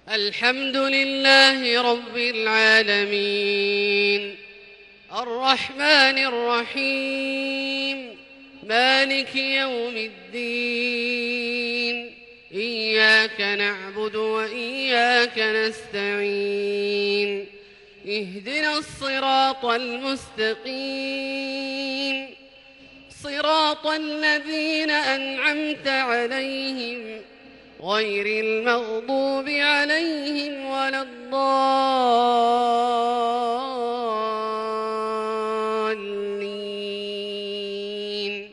الحمد لله رب العالمين الرحمن الرحيم مالك يوم الدين إياك نعبد وإياك نستعين اهدنا الصراط المستقيم صراط الذين أنعمت عليهم غير المغضوب عليهم ولا الضالين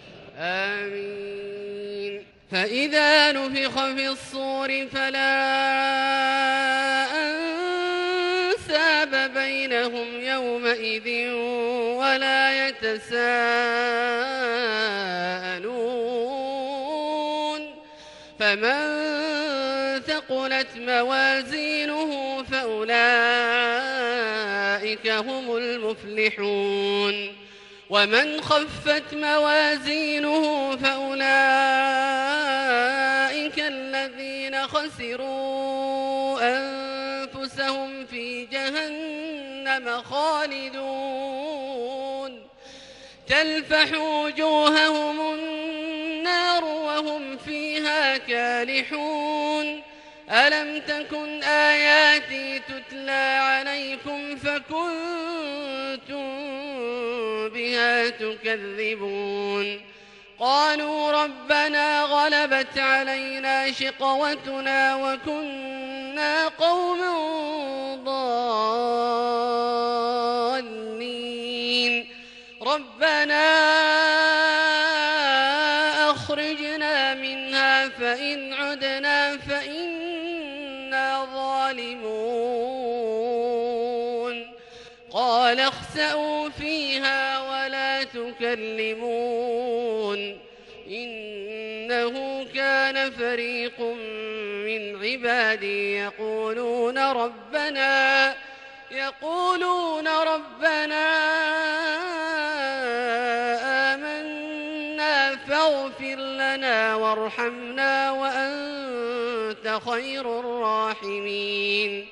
آمين. فإذا نفخ في الصور فلا أنساب بينهم يومئذ ولا يتساءلون فمن ثقلت موازينه فأولئك هم المفلحون ومن خفت موازينه فأولئك الذين خسروا أنفسهم في جهنم خالدون تلفح وجوههم النار وهم فيها كالحون ألم تكن آياتي تتلى عليكم فكنتم بها تكذبون قالوا ربنا غلبت علينا شقوتنا وكنا قوما ضالين ربنا أخرجنا منها فإن عدنا فإنا ظالمون قال اخسئوا فيها ولا تكلمون إنه كان فريق من عبادي يقولون ربنا آمنا فاغفر لنا وارحمنا وأنت خير الراحمين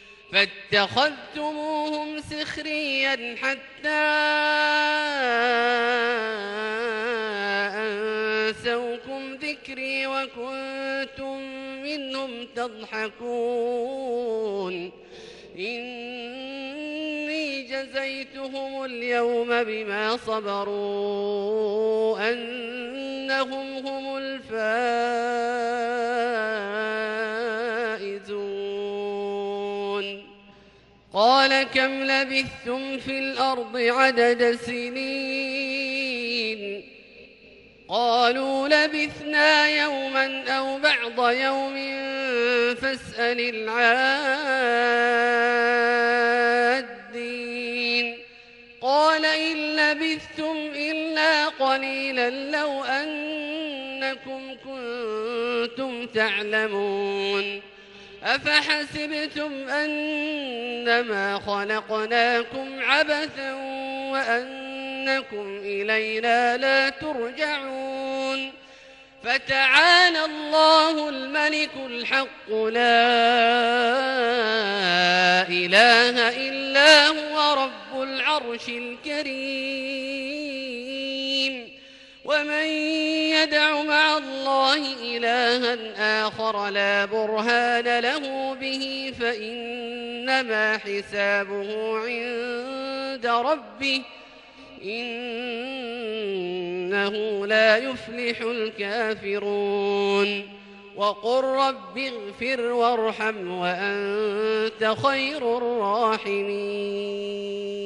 فاتخذتموهم سخريا حتى أنسوكم ذكري وكنتم منهم تضحكون إني جزيتهم اليوم بما صبروا أنهم هم الفائزون قال كم لبثتم في الأرض عدد سنين قالوا لبثنا يوما أو بعض يوم فاسأل العادين قال إن لبثتم إلا قليلا لو أنكم كنتم تعلمون أفحسبتم أنما خلقناكم عبثا وأنكم إلينا لا ترجعون فتعالى الله الملك الحق لا إله إلا هو رب العرش الكريم ومن يدع مع الله إلها آخر لا برهان له به فإنما حسابه عند ربه إنه لا يفلح الكافرون وقل رب اغفر وارحم وأنت خير الراحمين